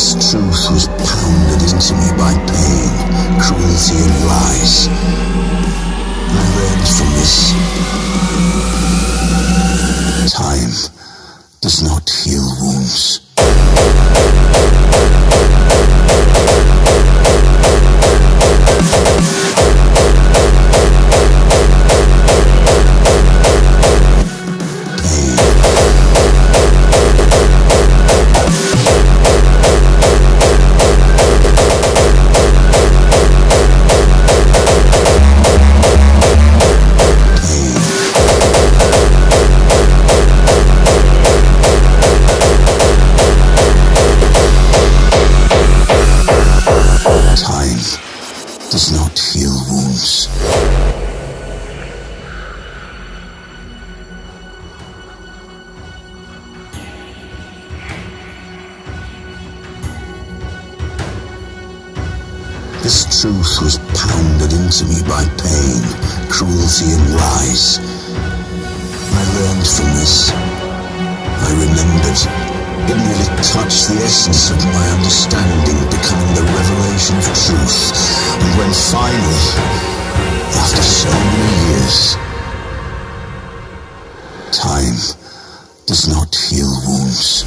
This truth was pounded into me by pain, cruelty and lies. I learned from this. Time does not heal wounds. Does not heal wounds. This truth was pounded into me by pain, cruelty and lies. I learned from this. I remembered. It nearly touched the essence of my understanding, becoming the revelation of truth. And when finally, after so many years, time does not heal wounds.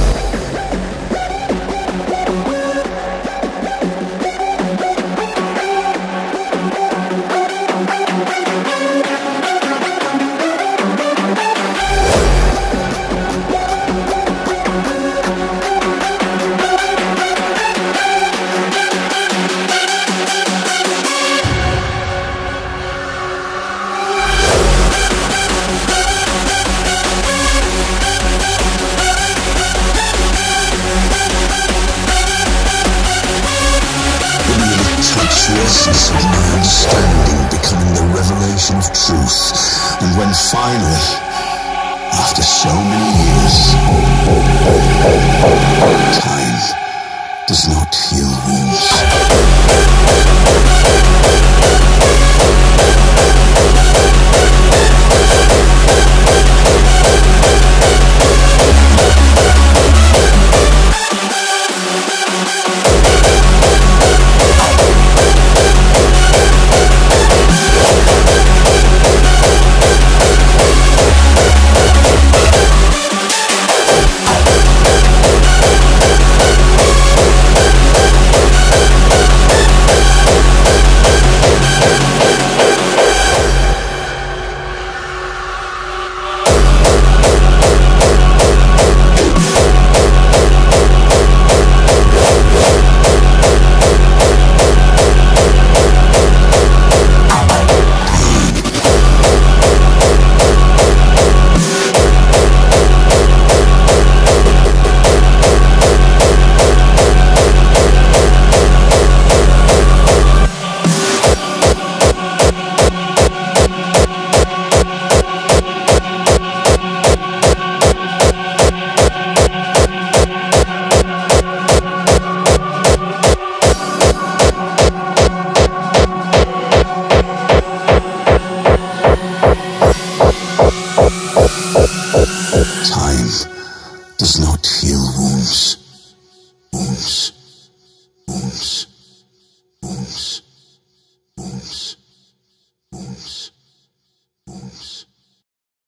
The essence of my understanding, becoming the revelation of truth. And when finally, after so many years, time does not heal wounds.